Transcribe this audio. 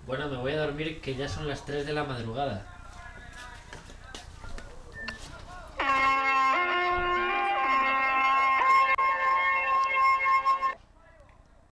Bueno, me voy a dormir que ya son las 3 de la madrugada.